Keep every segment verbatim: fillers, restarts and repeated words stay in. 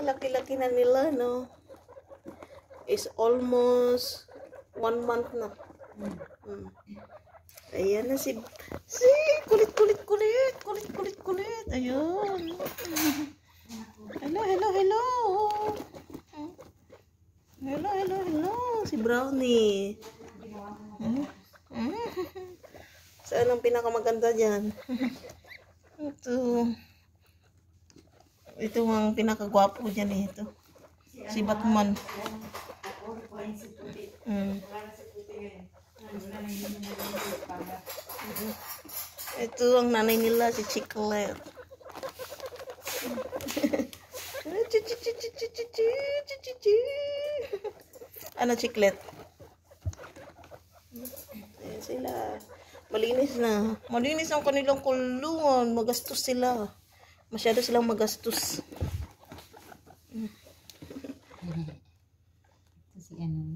laki-laki na nila, no? It's almost one month na. Hmm. Ayan na si... Si! Kulit, kulit, kulit! Kulit, kulit, kulit! Ayun! Hello, hello, hello! Hello, hello, hello! Si Brownie! Saan ang pinakamaganda dyan? Ito. Ito ang pinakagwapo dyan eh. Ito. Si Batman. Hmm. Ito ang nanay nila, si Chiclet. Ano, Chiclet? Ayan sila. Malinis na. Malinis ang kanilang kulungan. Magastos sila. Masyado silang magastos. Kasi ano.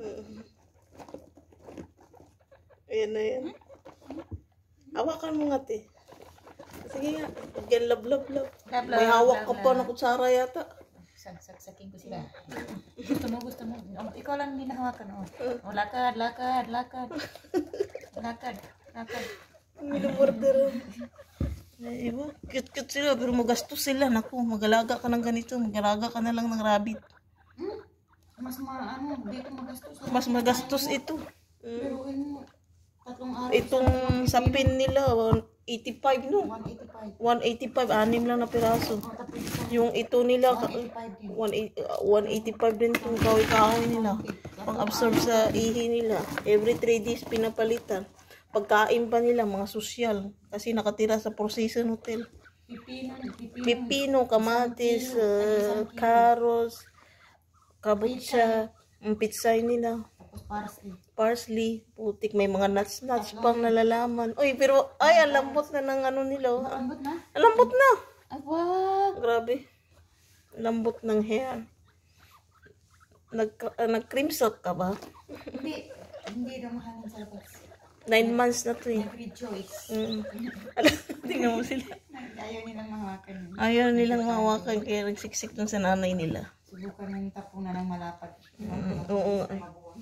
Ayan na yan. Hawakan mo nga, te. Sige nga. Again, love, love, love. Love, May love, hawak love, ka pa love. na kutsara yata. Saksakin ko sila. Gusto mo, gusto mo. Oh, ikaw lang din nahawakan. Oh. Oh, lakad, lakad, lakad. Lakad, lakad. Minumorder. Ay, iba. Cute-cute sila, pero magastos sila. Naku, mag-alaga ka ng ganito. Mag-alaga ka na lang ng rabbit. Hmm? Mas ma, ano, dito magastos. Mas magastos ito. Pero ano, tatlong araw. Itong sa pin nila, one eighty-five, no? one eighty-five. one eighty-five, anim lang na piraso. Oh, tapos Yung ito nila, one eighty-five din. one eighty-five din itong kahoy-kahoy nila. Pang-absorb sa ihi nila. Every three days pinapalitan. Pagkain pa nila, mga sosyal. Kasi nakatira sa Procession Hotel. Pipino, pipino. Pipino, kamatis, uh, karos, kabutsa, ang pitsay nila. Tapos parsley. Parsley, putik, may mga nuts-nuts pang nalalaman. Uy, pero, ay, ang lambot na ng ano nila. Oh. Malambot na? Ang lambot na! Ay, wag. Grabe. Lambot ng hair. Nag, uh, nag-cream silk ka ba? Hindi. Hindi daw mahalin sa labas. Nine months na to eh. Nag-rejoice. Mm. Alam, tingnan mo sila. Ayaw nilang mahawakan. Ayaw nilang mahawakan kaya nagsiksik dun sa nanay nila. Subukan yung tapunan ng malapad. Mm, oo nga.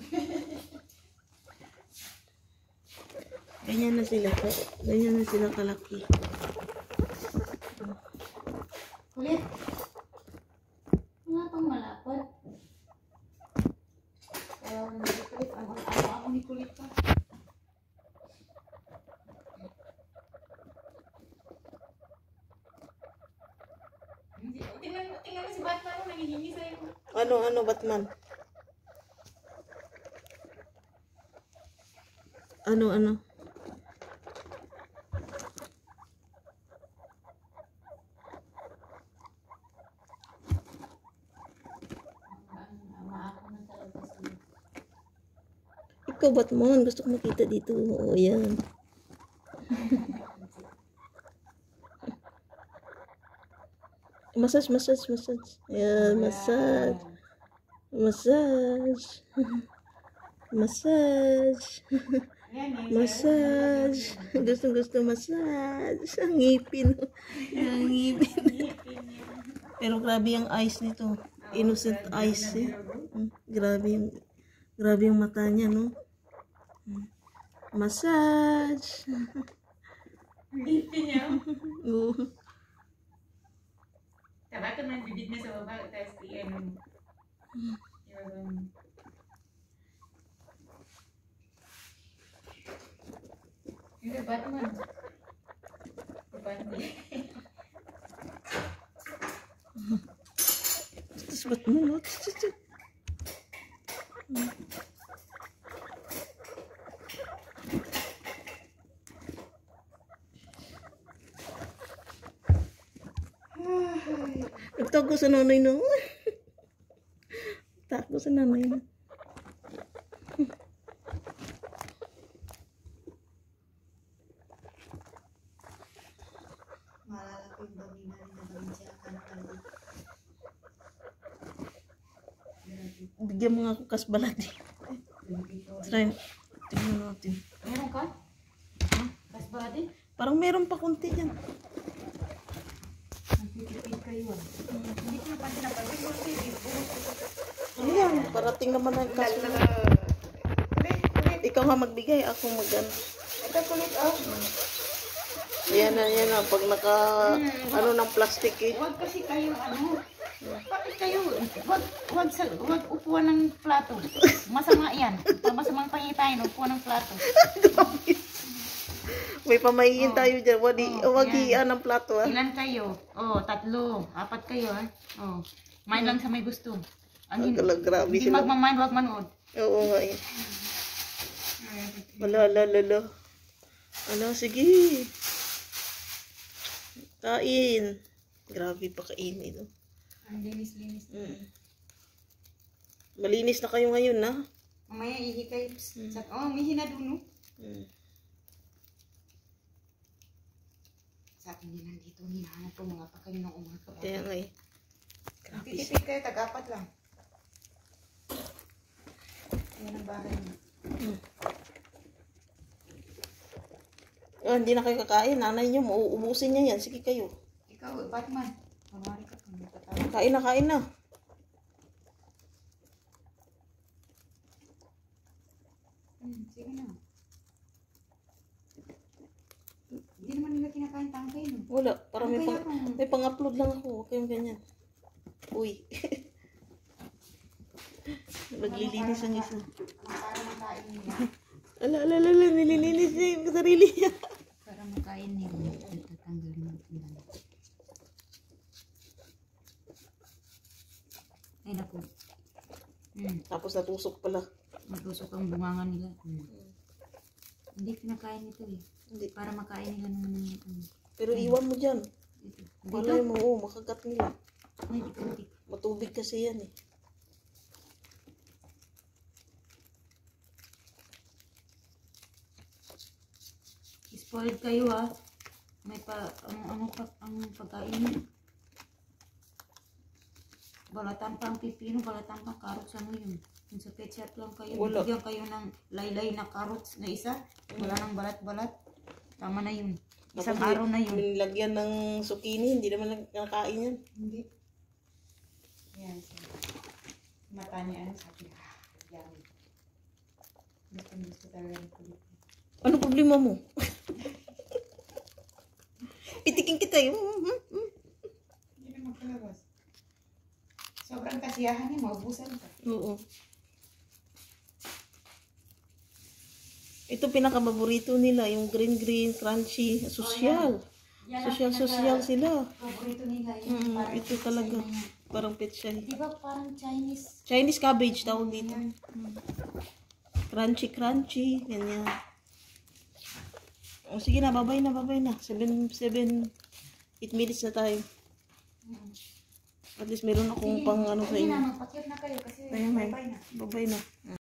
Ganyan na sila. Ganyan na sila kalaki. Kulit. Wala pang malapad. Ayaw na ni kulit. Ang ako ni kulit pa. Tingnan mo, tingnan mo si Batman mo, nangihingi sa'yo. Ano, ano, Batman? Ano, ano? Ikaw, Batman, gusto ko makita dito. Oo, yan. Massage, massage, massage. Ayan, massage. Massage. Massage. Massage. Gusto, gusto massage. Ang ngipin. Ang ngipin. Pero grabe yung eyes nito. Innocent eyes eh. Grabe yung, grabe yung mata niya, no? Massage. Ngipin niya. Oo. Tabakan ng bibig na sa baba, tapos i-ano. Yung... Yung Batman. Batman. Tapos Batman, no? Nagtago sa nanay na. Nagtago sa nanay na. Malalaki yung bagay na rin na gawin siya. Ano-ano. Bigyan mo nga ako kasbalati. Try. Tingnan natin. Meron ka? Kas ba din? Parang meron pa konti dyan. Nagpipipid kayo ah. Hindi ko napansin na pag Parating naman ang kaso. Kulit, kulit. Ikaw nga magbigay, ako mag-ano. Ito kulit, oh. Yan na, yan na. Pag naka, ano ng plastic eh. Huwag kasi kayo, ano, bakit kayo, huwag, huwag, sa, huwag upuan ng plato. Masama yan. Masamang pangitain, upuan ng plato. May pamahiin Oh. tayo dyan. Wag, Oh, wag yan. hiyan ng plato ah. Ilan kayo? Oh, tatlo. Apat kayo, ah. Oh, mind lang sa may gusto. Ang hin- Gra- grabe hindi sila. magmamind, huwag manood. Oo nga eh. Wala, la, la, la. Ano, sige. Kain. Grabe pa kainin. No? Ang linis-linis. Mm. Malinis na kayo ngayon, na? Mamaya ihi kayo. Sa- Oh, may hinaduno. Mm. Sa akin din nandito, hinahanap ko mga pa kayo ng umaga. Kaya nga eh. Grabe. Titipid kayo, tag-apat lang. Ayan ang bahay niyo. Mm. Oh, hindi na kayo kakain. Nanay niyo, mauubusin niya yan. Sige kayo. Ikaw, Batman. Mamari ka kung nagtatawa. Kain na, kain na. Hmm, sige na. Hindi naman nila kinakain tangkay, no? Wala. Para may, Ano pang, kaya kung- may pang-upload lang ako. Huwag kayong ganyan. Uy. Naglilinis ang isa. Para makain nila. Ala, ala, ala, ala. Nililinis niya yung sarili niya. Para makain nila. Tatanggal mo. Ay, naku. Hmm. Tapos natusok pala. Matusok ang bungangan nila. Hmm. Hindi kinakain ito eh. Hindi. Para makain nila ng ano. Pero iwan mo dyan. Ito. Malay mo, oh, makagat nila. Ay, dito. Matubig kasi yan eh. Spoiled kayo ah. May pa, ano, ano pa, ang pagkain niyo. Balatan pang pipino, balatan pang carrots, ano yun? Yung sa pet shop lang kayo, Wala. bigyan kayo ng laylay na carrots na isa. Wala nang balat-balat. Tama na yun. Isang Tapos araw na yun. Nilagyan ng zucchini, hindi naman nakakain yan. Hindi. Yan. Mata niya, ano sabi, ah, yan. Gusto gusto talaga ng kulit. Ano problema mo? Pitikin kita eh. Mm, mm, mm. Hindi na magkalabas. Sobrang kasiyahan niya, maubusan ka. Oo. Ito pinaka-paborito nila, yung green green, crunchy, social. Yan ang Social, pinaka- social sila. Paborito nila yun. Mm, parang ito sa talaga. inyo yan. Parang petchay. Di ba parang Chinese? Chinese cabbage tawag dito. Yan. Crunchy, crunchy. Ganyan. O sige na, babay na, babay na. seven, seven, eight minutes na tayo. At least meron akong pang ano sa Sige inyo. na, magpakyat na kayo kasi Ayun, bye-bye na. Babay na.